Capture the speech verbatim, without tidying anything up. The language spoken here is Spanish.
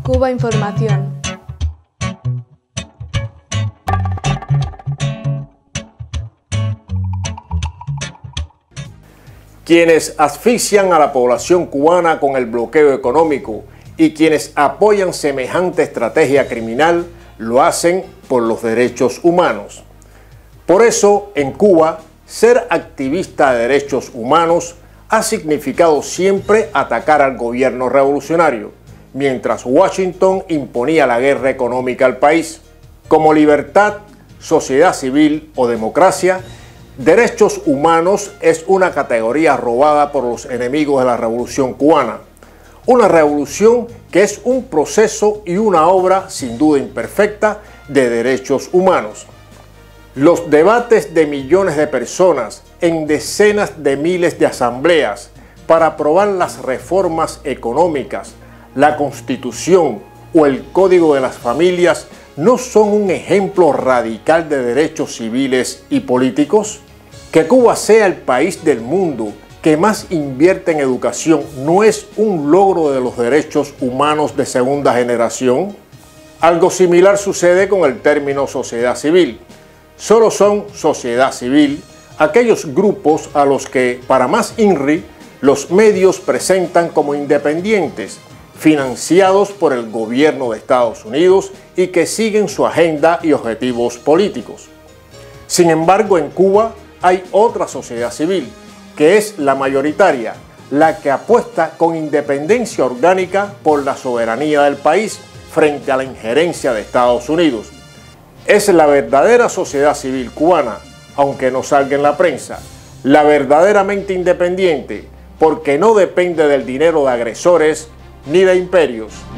Cuba Información. Quienes asfixian a la población cubana con el bloqueo económico y quienes apoyan semejante estrategia criminal lo hacen por los derechos humanos. Por eso, en Cuba, ser activista de derechos humanos ha significado siempre atacar al gobierno revolucionario, mientras Washington imponía la guerra económica al país. Como libertad, sociedad civil o democracia, derechos humanos es una categoría robada por los enemigos de la revolución cubana. Una revolución que es un proceso y una obra sin duda imperfecta de derechos humanos. Los debates de millones de personas en decenas de miles de asambleas para aprobar las reformas económicas, la Constitución o el Código de las Familias no son un ejemplo radical de derechos civiles y políticos. Que Cuba sea el país del mundo que más invierte en educación no es un logro de los derechos humanos de segunda generación. Algo similar sucede con el término sociedad civil. Solo son sociedad civil aquellos grupos a los que, para más INRI, los medios presentan como independientes, financiados por el gobierno de Estados Unidos y que siguen su agenda y objetivos políticos. Sin embargo, en Cuba hay otra sociedad civil, que es la mayoritaria, la que apuesta con independencia orgánica por la soberanía del país frente a la injerencia de Estados Unidos. Es la verdadera sociedad civil cubana, aunque no salga en la prensa, la verdaderamente independiente, porque no depende del dinero de agresores ni de imperios.